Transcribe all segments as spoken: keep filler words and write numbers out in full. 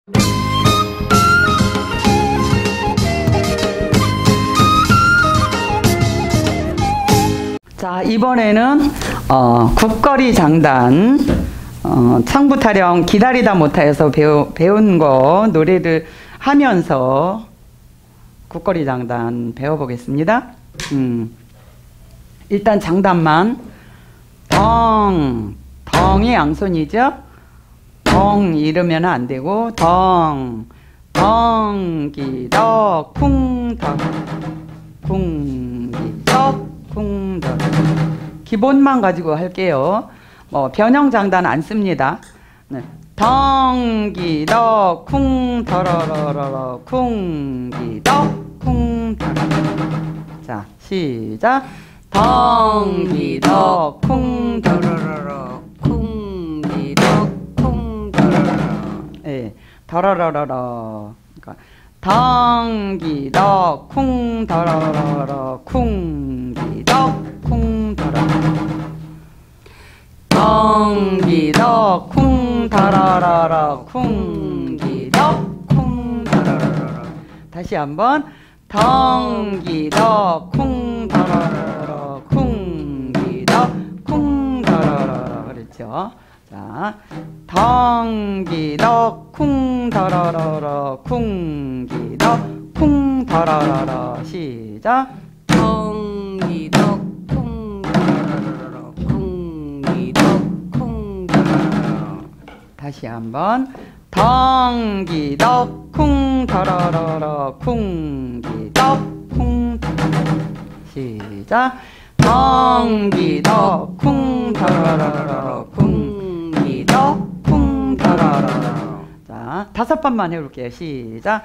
자, 이번에는 어, 국거리 장단, 어, 창부 타령 기다리다 못하여서 배우, 배운 거 노래를 하면서 국거리 장단 배워보겠습니다. 음, 일단 장단만 덩, 덩이 양손이죠. 덩 이러면 안 되고 덩, 덩기덕 쿵덕 쿵기덕 쿵덕 기본만 가지고 할게요. 뭐 변형 장단 안 씁니다. 네. 덩기덕 쿵더러러러 쿵기덕 쿵더러러. 자, 시작. 덩기덕 쿵더러러러 쿵기덕 쿵더러러. 예, 더러러러러. 그러니까 덩기덕 쿵더러러러 쿵기덕 쿵더러러. 덩기덕 쿵더러러러 쿵기덕 쿵더러러. 다시 한번. 덩기덕 쿵더러러 쿵기덕 쿵더러러. 그렇죠. 자, 덩기덕 쿵더러러 쿵기덕 쿵더러러. 시작. 덩기덕 쿵더러러 쿵기덕 쿵더러러. 다시 한번. 덩기덕 쿵더러러 쿵기덕 쿵더러러. 시작. 덩기덕 쿵더러러 쿵기덕 쿵더러러. 자, 다섯 번만 해볼게요. 시작.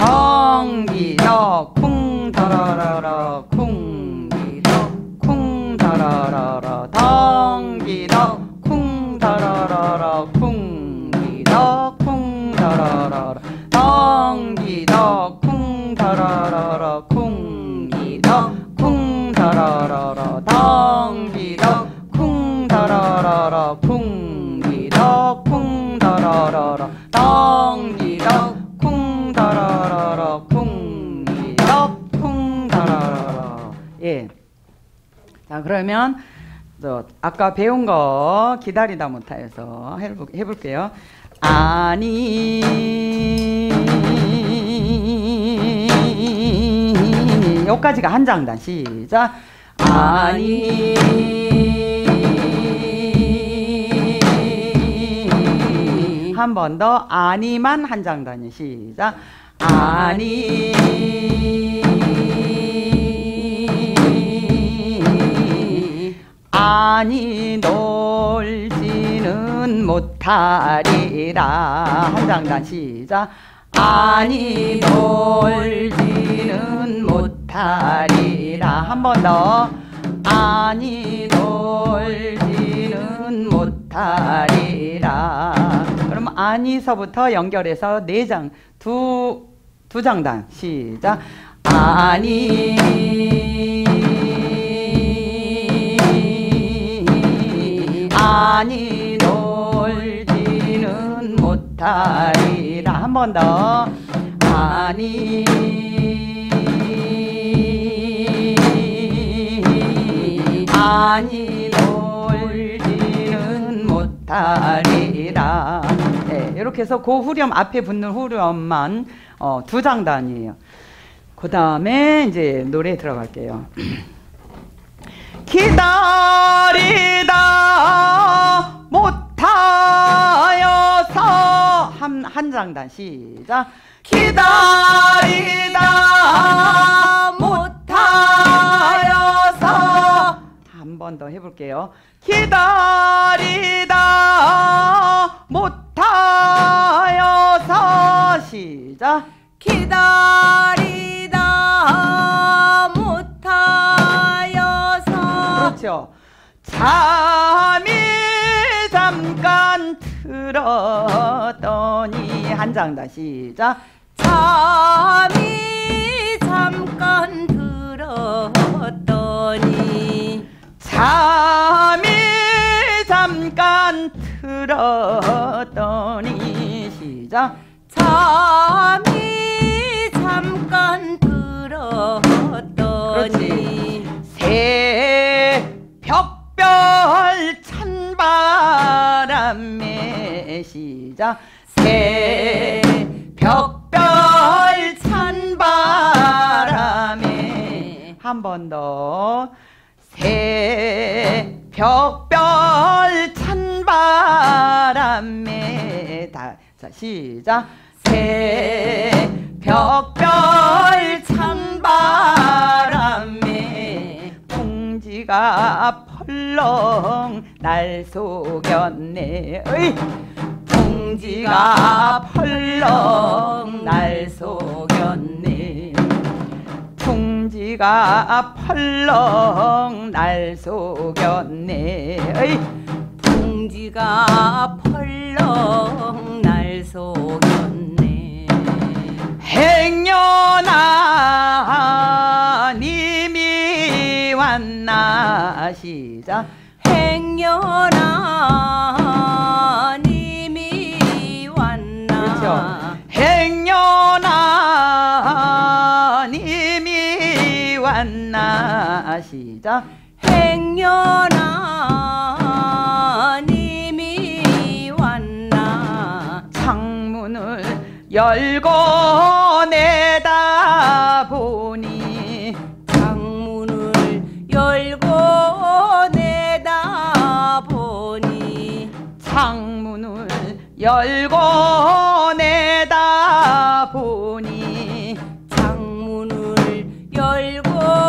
덩기덕 쿵더러러 쿵기덕 쿵더러러 덩기덕 쿵더러러 쿵기덕 쿵더러러 덩기덕 쿵더러러 쿵기덕 쿵더러러 덩기덕 쿵더러러 쿵기덕 쿵더러러 덩기덕 쿵더러러 쿵기덕 쿵더러러. 예. 자, 그러면 저 아까 배운 거 기다리다 못하여서 해볼, 해볼게요. 아니 여기까지가 한 장단. 시작. 아니 한 번 더. 아니만 한 장단이. 시작. 아니 아니 놀지는 못하리라. 한 장단. 시작. 아니 놀지는 못하리라. 한 번 더. 아니 놀지는 못하리라. 그럼 아니서부터 연결해서 네 장, 두, 두 장단. 시작. 아니 아니 놀지는 못하리라. 한 번 더. 아니 아니 놀지는 못하리라. 네, 이렇게 해서 그 후렴 앞에 붙는 후렴만 어, 두 장단이에요. 그 다음에 이제 노래 들어갈게요. 기다리다 못하여서 한, 한 장단. 시작. 기다리다 못하여서 한 번 더 해볼게요. 기다리다 못하여서. 시작. 기다리다 못하여서. 그렇죠. 잠이 잠깐 들었더니 한 장단. 시작. 잠이 잠깐 들었더니 잠이 잠깐 들었더니. 시작. 잠이 잠깐 들었더니 새벽별 찬바람에 시작 새벽별 찬바람에 한 번 더 새벽별 찬바람에 다, 자 시작 새벽별 찬바람에 풍지가 펄렁 날 속였네 어이! 풍지가 펄렁 날 속였네 풍지가 펄렁 날 속였네 어이! 풍지가 펄렁 날 속였네 행여나 님이 왔나 시작 행여나 님이 왔나 그렇죠. 행여나 님이 왔나 시작 행여나 님이 왔나 창문을 열고 내다보니 창문을 열고 내다보니 창문을 열고 내다보니 창문을 열고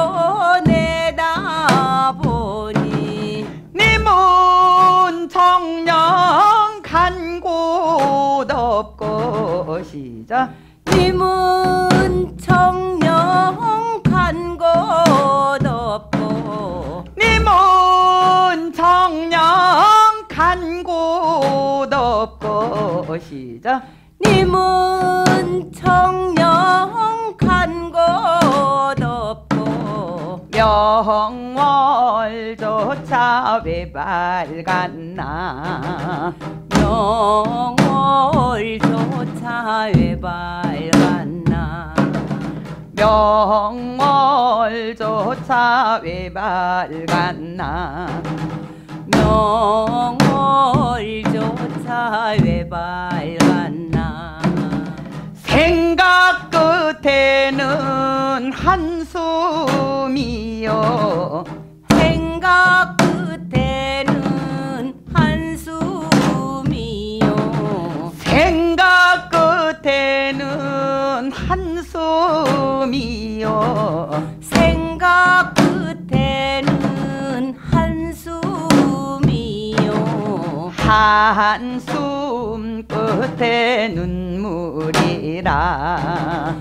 내다보니 님은 정녕 간 곳 없고 시작 님은 정녕 간 곳 없고 님은 정녕 간 곳 없고 시작 님은 정녕 간 곳 없고 명월조차 왜 밝았나 명월조차 왜 밝았나 명월조차 왜 밝았나 명월조차 왜 밝았나 생각 끝에는 한숨이요 생각 끝에는 한숨이요 생각 끝에는 한숨이요 생각 끝에는 한숨이요 한숨 끝에 눈물이라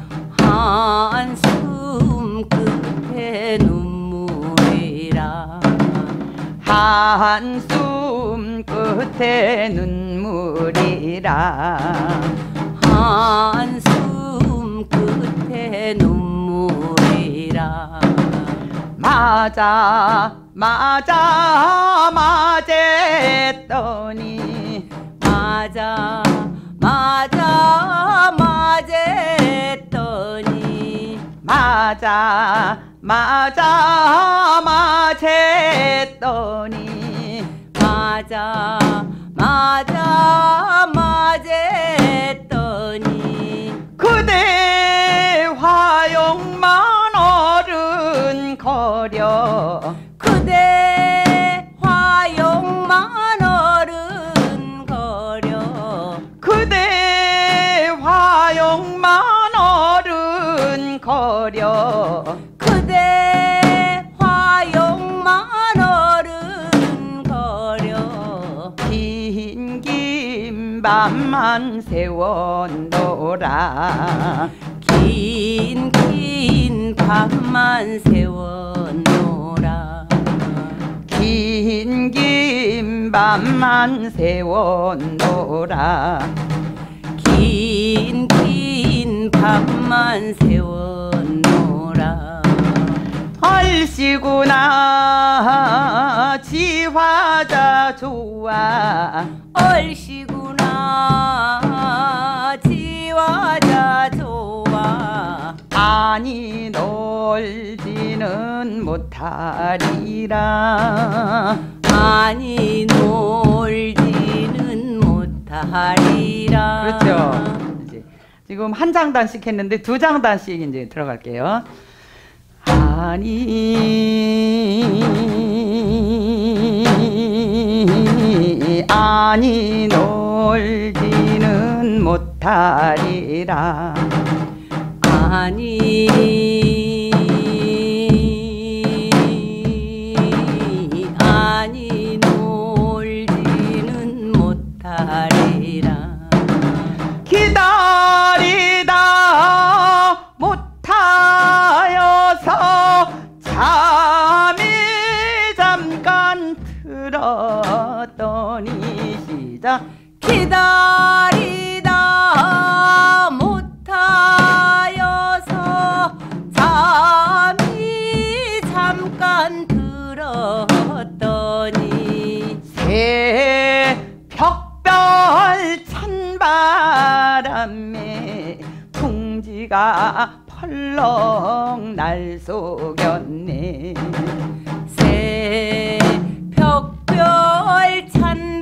한숨 끝에 눈물이라 한숨 끝에 눈물이라 한숨 끝에 눈물이라 맞아 맞아 맞았더니 맞아 맞아 맞았더니 맞아 맞아 맞았더니 맞아 맞아 맞았더니 그대 화용만 어른거려 그대 화용만 어른거려 그대 화용만 어른거려 그대 화용만 어른거려 긴 긴 밤만 세워놓으라 긴 긴 밤만 세워놓으라 긴 긴 밤만 세워놓으라 긴 긴 밤만 세워놓으라 얼씨구나 지화자 좋아 얼씨구나 지화 아니 놀지는 못하리라. 아니 놀지는 못하리라. 그렇죠. 이제 지금 한 장단씩 했는데 두 장단씩 이제 들어갈게요. 아니 아니 놀지는 못하리라. 아니 아니 놀지는 못하리라. 기다리다 못하여서 잠이 잠깐 들었더니 시작. 기다리다 못하여서 잠이 잠깐 들었더니 새벽별 찬바람에 풍지가 펄럭 날 속였네. 새벽별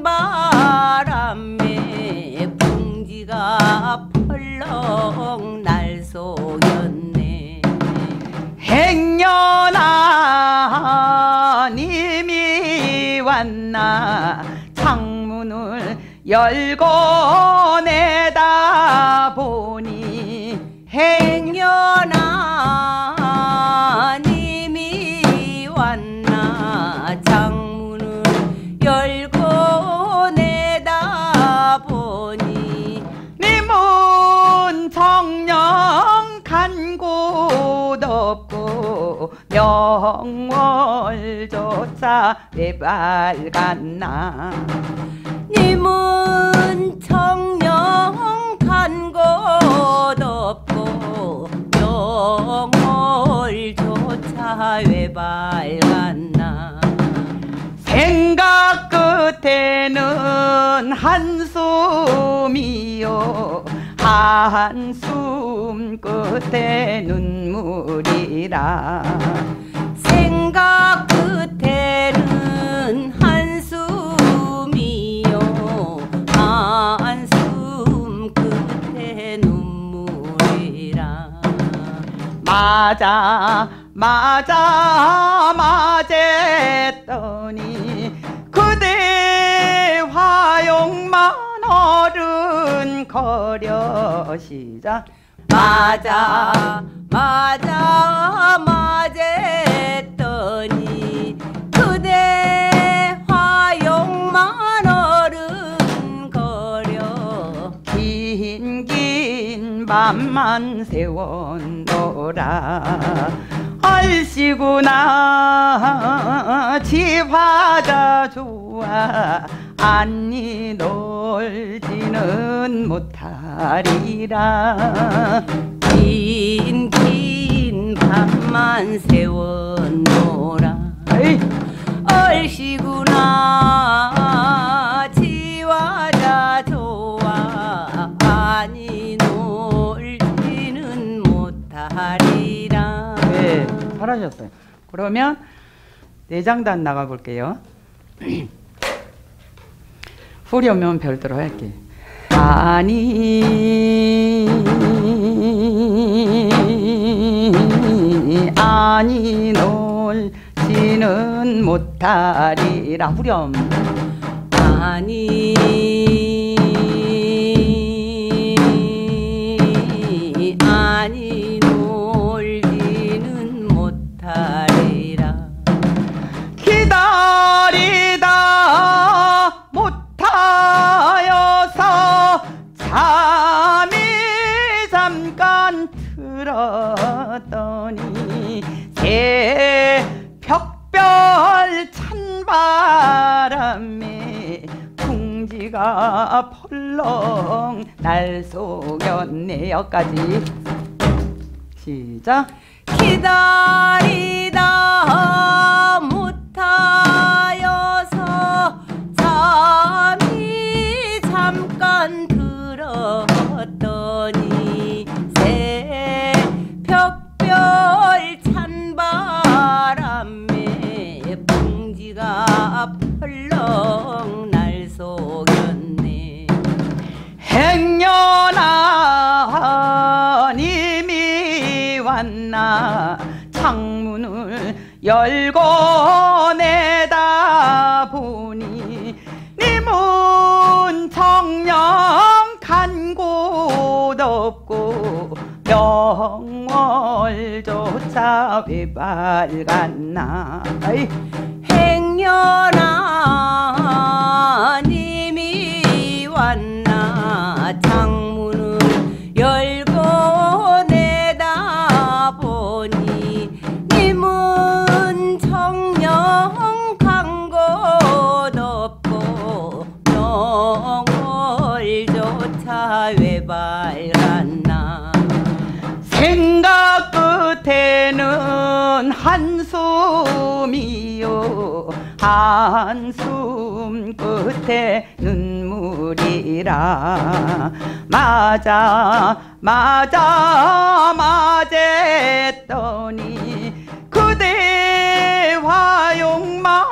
찬바람에 풍지가 펄럭 날 속였네. 행여나 님이 왔나 창문을 열고 내다보니 행여나 님이 왔나 창문을 열고 내다보니 님은 정녕 간 곳 없고 명월조차 왜 밝았나. 님은 정녕 간 곳 없고 명월조차 왜 밝았나. 생각 끝에는 한숨이요 한숨 끝에 눈물이라. 생각 끝에는 한숨이요 한숨 끝에 눈물이라. 맞아 맞아 맞았더니 그대 화용만 어른거려. 시작. 맞아 맞아 맞았더니 그대 화용만 어른거려. 긴 긴 밤만 세웠노라. 얼씨구나 지화자 좋아 안니 놀지는 못하리라. 긴 긴 밤만 세웠노라. 에이. 얼씨구나 지화자 좋아 아니 놀지는 못하리라. 네, 잘하셨어요. 그러면 내장단 나가 볼게요. 후렴은 별도로 할게. 아니 아니 놀지는 못하리라. 후렴. 아니 아니 놀지는 못하리라. 기다리다 못하여서 잠이 잠깐 들었더니 새벽별 찬바람에 풍지가 펄럭 날 속였네. 여기까지. 시작. 기다리다 못하여서 잠이 잠깐 들었더니 새벽별 열고 내다보니 니문 청령 간 곳 없고 명월조차 왜 밝았나. 행여나 님이 왔나. 창문을 열고 내다보니 님은 청령 간 곳 없고 명월조차 왜 밝았나. 생각 끝에는 한숨이요 한숨 끝에 눈물이라. 맞아 맞아 맞았더니 그대 화용만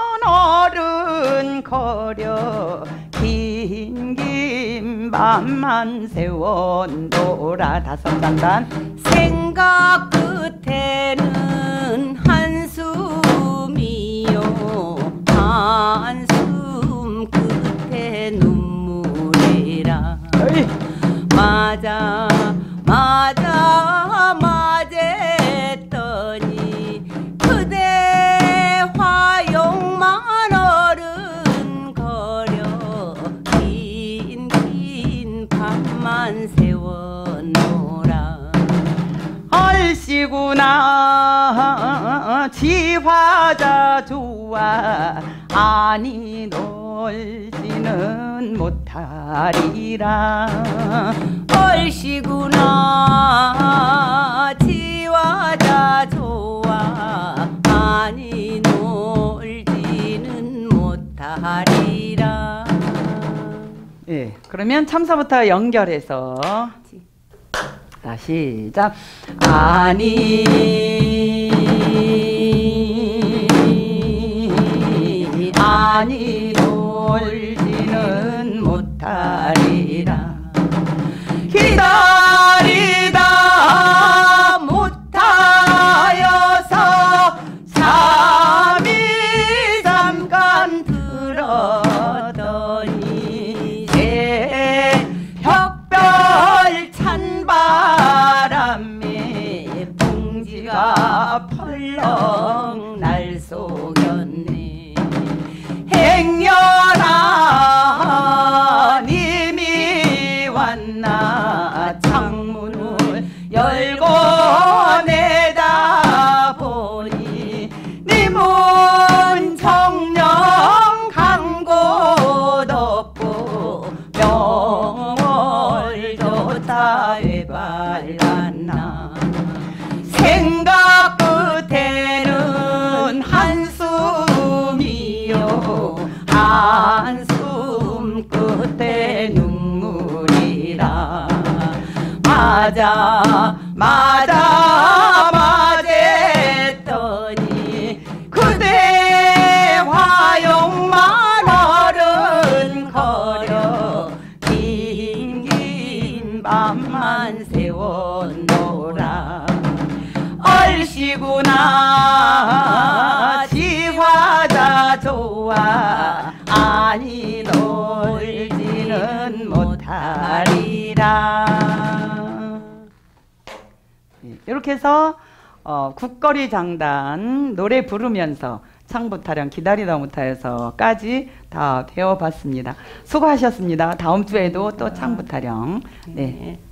어른거려 긴 긴 밤만 세웠노라. 다섯 단단. 생각 끝에는 한숨이요 한숨 끝에 눈물이라. 어이. 맞아 맞아 맞았더니 그대 화용만 어른거려 긴 긴 밤만 세워놓으라. 얼씨구나 지화자 좋아 아니 놀지는 못하리라. 얼씨구나 지화자 좋아 아니 놀지는 못하리라. 예, 그러면 참사부터 연결해서 자, 시작. 아니 아니 놀지는 못하리라. 기다리다 못하여서 잠이 잠깐 들었더니 벽별 찬바람에 봉지가 펄럭 날 속였네. 행여나 님이 왔나. 창문을 열고 내다보니 님은 청령 간 곳 없고 명월조차 왜 밝았나. 생각 끝에는 한숨이요 한숨 끝에 눈물이라. 맞아 맞아 맞았더니 그대 화용만 어른거려 긴 긴 밤만 세워놓으라. 얼씨구나 지화자 좋아 아니 놀지는 못하리라. 이렇게 해서 어, 국거리 장단 노래 부르면서 창부타령 기다리다 못하여서까지 다 배워봤습니다. 수고하셨습니다. 다음 주에도 또 창부타령. 네.